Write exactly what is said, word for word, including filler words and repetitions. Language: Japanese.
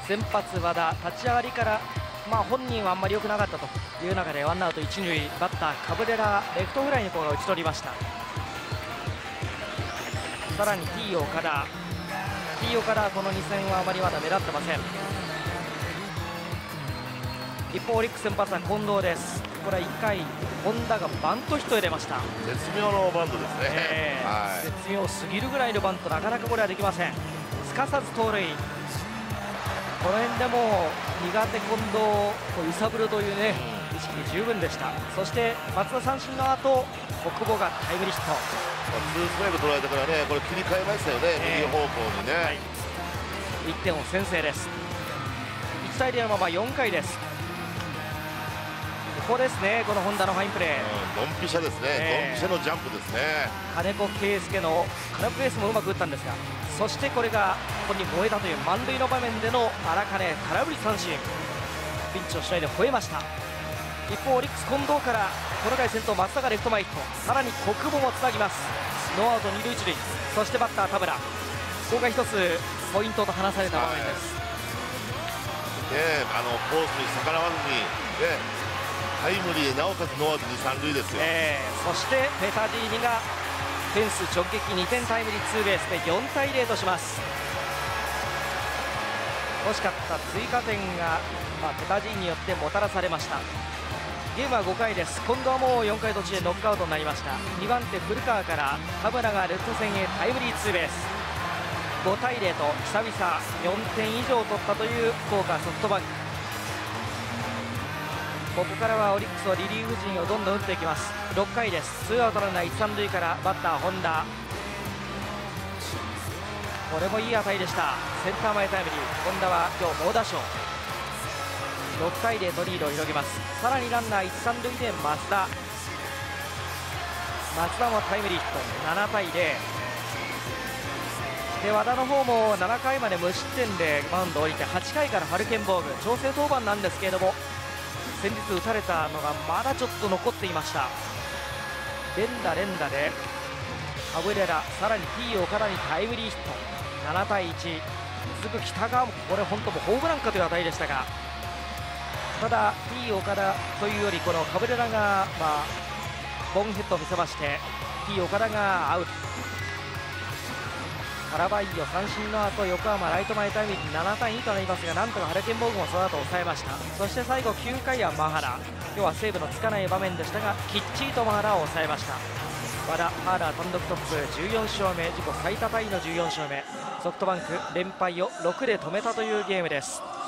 先発和田、立ち上がりから、まあ、本人はあんまり良くなかったという中でワンアウト一塁、バッターカブレラレフトフライにこう打ち取りました。さらに T 岡田 T 岡田はこのに戦はあまりまだ目立ってません。一方オリックス先発は近藤です。これはいっかい本田がバントヒットを入れました。 絶妙のバントですね、 えーはい、 絶妙すぎるぐらいのバント、なかなかこれはできません。すかさず盗塁、この辺でも苦手近藤を揺さぶるというね、意識十分でした。そして松田三振の後、小久保がタイムリーヒット。 ツーストライク取られたからね、これ切り替えましたよね、 えー、 右方向にね、はい、 いってんを先制です。いちたいゼロのままよんかいです。ここですね、この本田のファインプレー、 うん、ドンピシャですね、えー、ドンピシャのジャンプですね。 金子圭介の空振りベースもうまく打ったんですが、そしてこれがここに燃えたという満塁の場面での荒金空振り三振、ピンチをしないで吠えました。一方オリックス近藤からこの回先頭松田がレフト前ヒット、さらに小久保もつなぎます。ノーアウト二塁一塁、そしてバッター田村、ここが一つポイントと話された場面です。 ね、あのコースに逆らわずに、ね、タイムリー、なおかつノーアウト二三塁ですよ、 えー、そしてペタジーニがフェンス直撃にてんタイムリーツーベースでよんたいゼロとします。欲しかった追加点が、まあ、ペタジーニによってもたらされました。ゲームはごかいです。今度はもうよんかい途中でノックアウトになりました。にばん手古川から田村がレフト線へタイムリーツーベース、ごたいゼロと久々よんてん以上取ったという福岡ソフトバンク。ここからはオリックスのリリーフ陣をどんどん打っていきます。ろっかいです。ツーアウトランナーいち、さん塁からバッター本田、これもいい当たりでした。センター前タイムリー、本田は今日猛打賞、ろっかいゼロとリードを広げます。さらにランナーいち、さん塁で増田、松田もタイムリーヒット、ななたいゼロで、和田の方もななかいまで無失点でマウンドを降りて、はちかいからハルケンボーグ調整登板なんですけれども、先日打たれたのがまだちょっと残っていました。連打連打でカブレラ、さらに T 岡田にタイムリーヒット、ななたいいち、続く北川もこれ本当もホームランかという当たりでしたが、ただ T 岡田というよりこのカブレラが、まあ、ボンヘッドを見せまして T 岡田がアウト。カラバイヨ三振の後、横浜ライト前タイムリーななたいにとなりますが、なんとかハルケンボーグもその後抑えました。そして最後きゅうかいはマハラ、今日はセーブのつかない場面でしたがきっちりとマハラを抑えました。和田ハーラー単独トップじゅうよんしょうめ、自己最多タイのじゅうよんしょうめ、ソフトバンク連敗をろくで止めたというゲームです。